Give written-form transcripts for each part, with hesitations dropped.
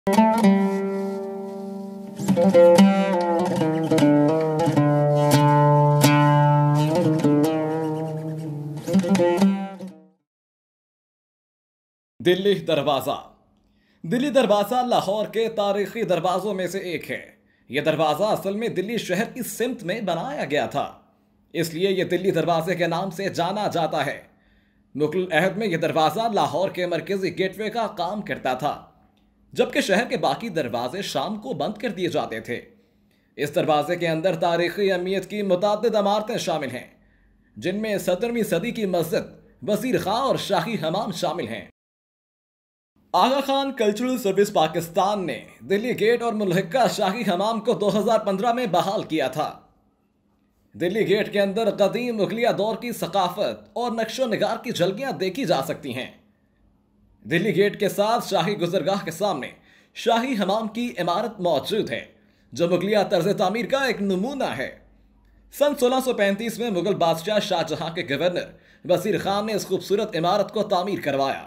दिल्ली दरवाजा। दिल्ली दरवाजा लाहौर के तारीखी दरवाजों में से एक है। यह दरवाजा असल में दिल्ली शहर की सिमत में बनाया गया था, इसलिए यह दिल्ली दरवाजे के नाम से जाना जाता है। मुगल अहद में यह दरवाजा लाहौर के मरकजी गेटवे का काम करता था, जबकि शहर के बाकी दरवाजे शाम को बंद कर दिए जाते थे। इस दरवाजे के अंदर तारीखी अहमियत की मुतअद्दिद इमारतें शामिल हैं, जिनमें 17वीं सदी की मस्जिद, वजीर खां और शाही हमाम शामिल हैं। आगा खान कल्चरल सर्विस पाकिस्तान ने दिल्ली गेट और मुल्हिका शाही हमाम को 2015 में बहाल किया था। दिल्ली गेट के अंदर कदीम मुगलिया दौर की सकाफत और नक्शो निगार की झलकियां देखी जा सकती हैं। दिल्ली गेट के साथ शाही गुजरगाह के सामने शाही हमाम की इमारत मौजूद है, जो मुगलिया तर्ज तामीर का एक नमूना है। सन 1635 में मुगल बादशाह शाहजहां के गवर्नर वजीर खान ने इस खूबसूरत इमारत को तामीर करवाया।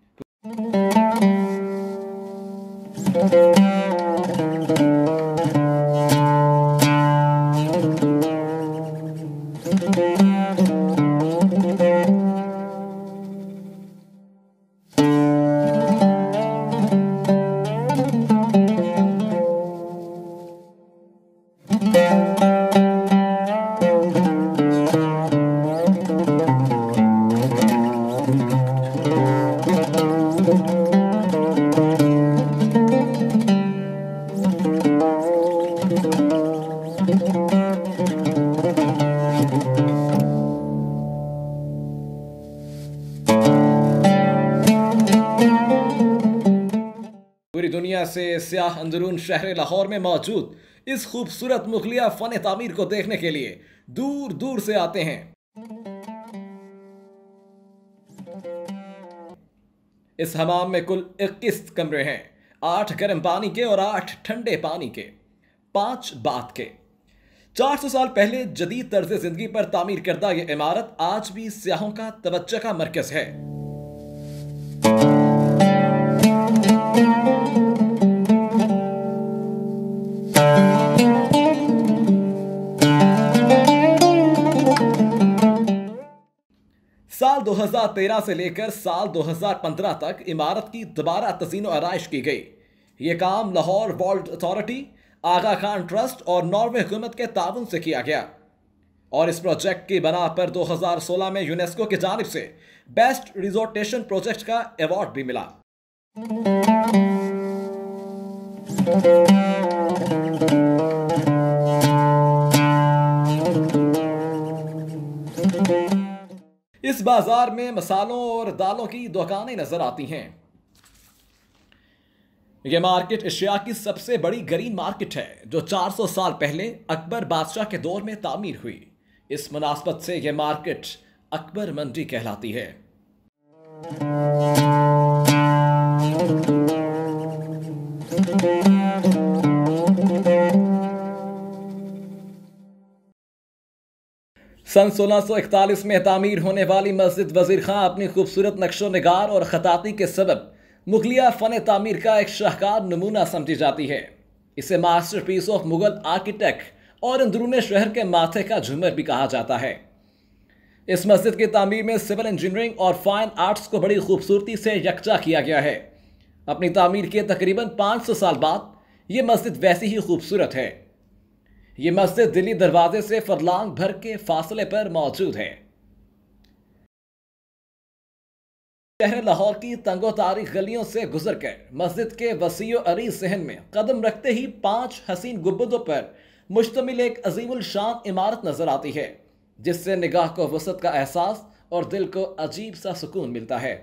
पूरी दुनिया से सियाह अंदरून शहर लाहौर में मौजूद इस खूबसूरत मुगलिया फन तामीर को देखने के लिए दूर दूर से आते हैं। इस हमाम में कुल 21 कमरे हैं, 8 गर्म पानी के और 8 ठंडे पानी के, 5 बाथ के। 400 साल पहले जदीद तर्ज जिंदगी पर तामीर करदा यह इमारत आज भी सियाहों का तवज्जो का मरकज है। साल 2013 से लेकर साल 2015 तक इमारत की दोबारा तज़ीन आराइश की गई। ये काम Lahore world authority, Aga Khan trust और नॉर्वे हुकूमत के ताउन से किया गया, और इस प्रोजेक्ट की बना पर 2016 में यूनेस्को की जानिब से बेस्ट रिजोर्टेशन प्रोजेक्ट का अवार्ड भी मिला। इस बाजार में मसालों और दालों की दुकानें नजर आती हैं। यह मार्केट एशिया की सबसे बड़ी ग्रीन मार्केट है, जो 400 साल पहले अकबर बादशाह के दौर में तामीर हुई। इस मुनासबत से यह मार्केट अकबर मंडी कहलाती है। सन 1641 में तामीर होने वाली मस्जिद वजीर खां अपनी खूबसूरत नक्शो निगार और खताती के सबब मुगलिया फन तामीर का एक शाहकार नमूना समझी जाती है। इसे मास्टरपीस ऑफ मुगल आर्किटेक्ट और अंदरूने शहर के माथे का झूमर भी कहा जाता है। इस मस्जिद की तामीर में सिविल इंजीनियरिंग और फाइन आर्ट्स को बड़ी खूबसूरती से यकजा किया गया है। अपनी तामीर के तकरीबन 500 साल बाद यह मस्जिद वैसी ही खूबसूरत है। यह मस्जिद दिल्ली दरवाजे से फरलांग भर के फासले पर मौजूद है। शहर लाहौर की तंगो तारीख गलियों से गुजरकर मस्जिद के वसीओ अरीज सहन में कदम रखते ही 5 हसीन गुंबदों पर मुश्तमिल एक अजीमुल शान इमारत नजर आती है, जिससे निगाह को वसत का एहसास और दिल को अजीब सा सुकून मिलता है।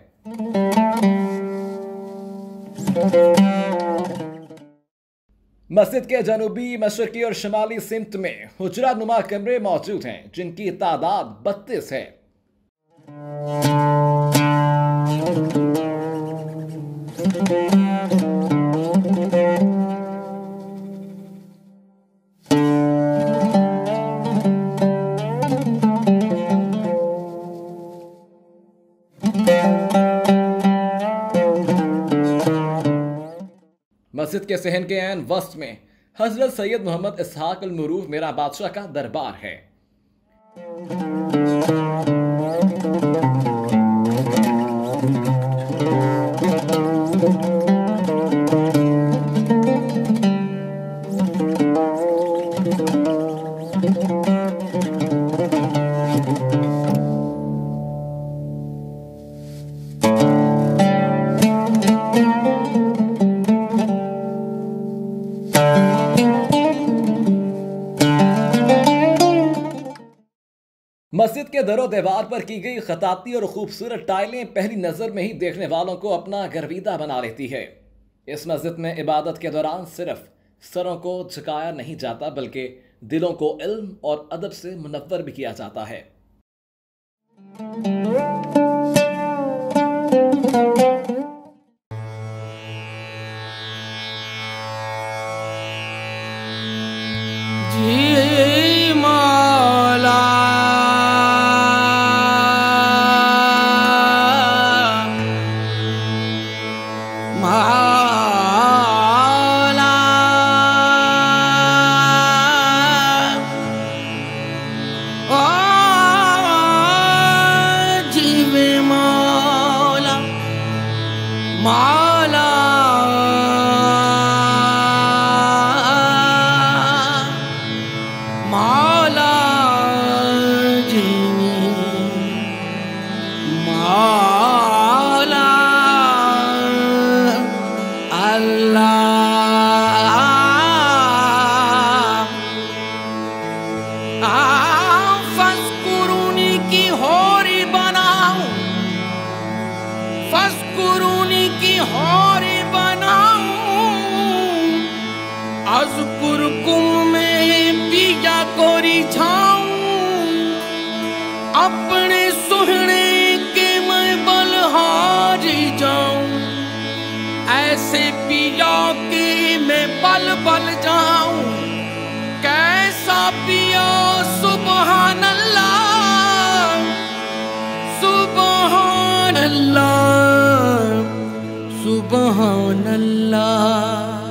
मस्जिद के जनूबी, मशरकी और शिमाली सिमत में हुजरा नुमा कमरे मौजूद हैं, जिनकी तादाद 32 है। मस्जिद के सहन के ऐन वस्त में हजरत सैयद मोहम्मद इसहाक अल मरूफ मेरा बादशाह का दरबार है। मस्जिद के दरो दीवार पर की गई खताती और खूबसूरत टाइलें पहली नजर में ही देखने वालों को अपना गर्विदा बना लेती है। इस मस्जिद में इबादत के दौरान सिर्फ सरों को झुकाया नहीं जाता बल्कि दिलों को इल्म और अदब से मुनव्वर भी किया जाता है। जी मौला मौला मौला जीनी मौला अल्लाह फस्कुरूनी की होरी बनाऊं फस्कुरूनी की होरी बनाऊं अज़कुरकुम में पिया कोरी छाऊं अपने सुहने के मैं बलहारी जाऊं ऐसे पिया के मैं बल बल जाऊं कैसा पिया सुबहान अल्लाह सुबहान अल्लाह सुबहान अल्लाह।